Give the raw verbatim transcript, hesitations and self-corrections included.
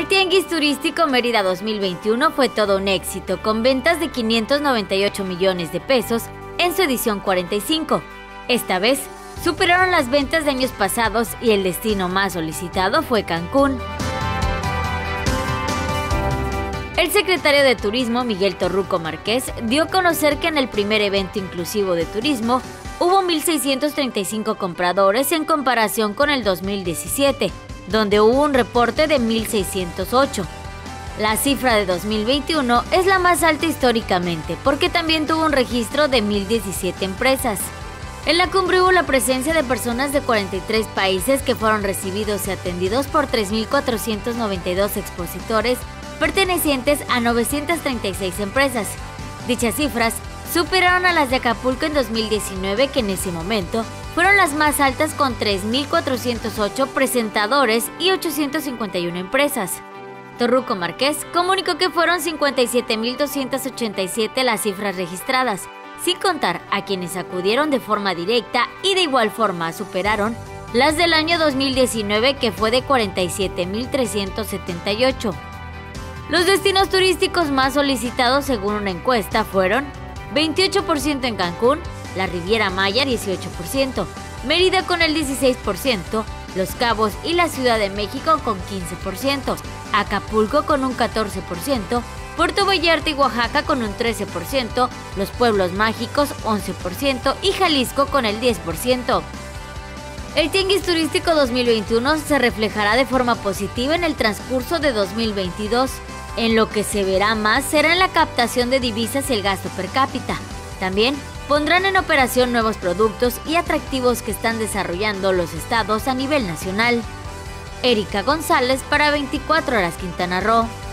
El Tianguis Turístico Mérida dos mil veintiuno fue todo un éxito, con ventas de quinientos noventa y ocho millones de pesos en su edición cuarenta y cinco. Esta vez, superaron las ventas de años pasados y el destino más solicitado fue Cancún. El secretario de Turismo, Miguel Torruco Márquez, dio a conocer que en el primer evento inclusivo de turismo hubo mil seiscientos treinta y cinco compradores en comparación con el dos mil diecisiete, donde hubo un reporte de mil seiscientos ocho. La cifra de dos mil veintiuno es la más alta históricamente, porque también tuvo un registro de mil diecisiete empresas. En la cumbre hubo la presencia de personas de cuarenta y tres países que fueron recibidos y atendidos por tres mil cuatrocientos noventa y dos expositores pertenecientes a novecientas treinta y seis empresas. Dichas cifras superaron a las de Acapulco en dos mil diecinueve, que en ese momento fueron las más altas con tres mil cuatrocientos ocho presentadores y ochocientas cincuenta y una empresas. Torruco Márquez comunicó que fueron cincuenta y siete mil doscientas ochenta y siete las cifras registradas, sin contar a quienes acudieron de forma directa, y de igual forma superaron las del año dos mil diecinueve, que fue de cuarenta y siete mil trescientos setenta y ocho. Los destinos turísticos más solicitados según una encuesta fueron veintiocho por ciento en Cancún, la Riviera Maya dieciocho por ciento, Mérida con el dieciséis por ciento, Los Cabos y la Ciudad de México con quince por ciento, Acapulco con un catorce por ciento, Puerto Vallarta y Oaxaca con un trece por ciento, Los Pueblos Mágicos once por ciento y Jalisco con el diez por ciento. El Tianguis Turístico dos mil veintiuno se reflejará de forma positiva en el transcurso de dos mil veintidós. En lo que se verá más será en la captación de divisas y el gasto per cápita. También pondrán en operación nuevos productos y atractivos que están desarrollando los estados a nivel nacional. Erika González para veinticuatro horas Quintana Roo.